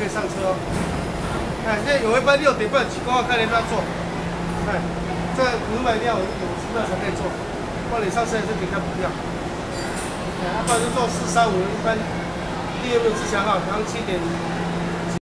可以上车哦。哎，现在有一班6点半起公告开联要坐，哎，这500辆有10秒才可以坐，不然你上车还是得看补票。哎，不然就坐435一般第2路自强号，早上7点。